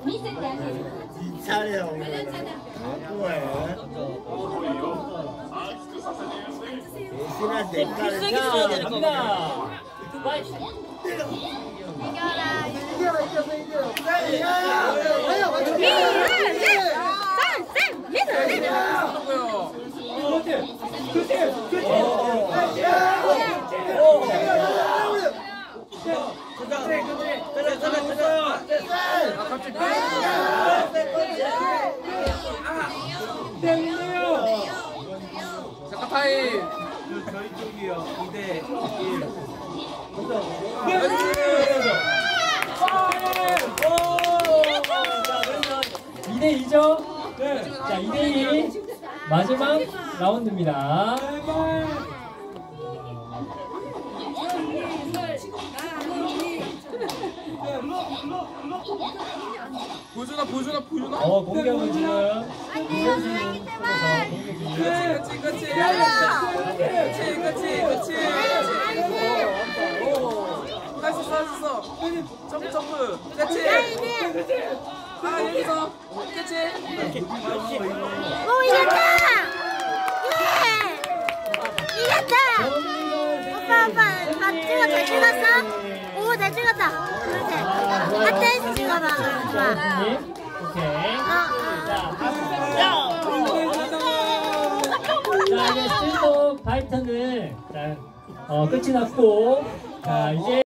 이 차례 오늘 뭐해? 대신한 대가를 써야 되는 겁니다. 잠깐 타임. 저희 쪽이요. 2대 1. 2대2죠? 자, 2대2 마지막 라운드입니다. 보여주나. 공격은 지금 그렇지. 할 수 있어. 점프. 그렇지. 여기서. 그렇지. 오, 이겼다! 예! 이겼다! 오빠, 잘 찍었어? 오, 잘 찍었다. 그렇지. 하트에서 찍어봐, 오빠. 오케이. 자, 이제 스트리트 파이터는 끝이 났고, 자, 이제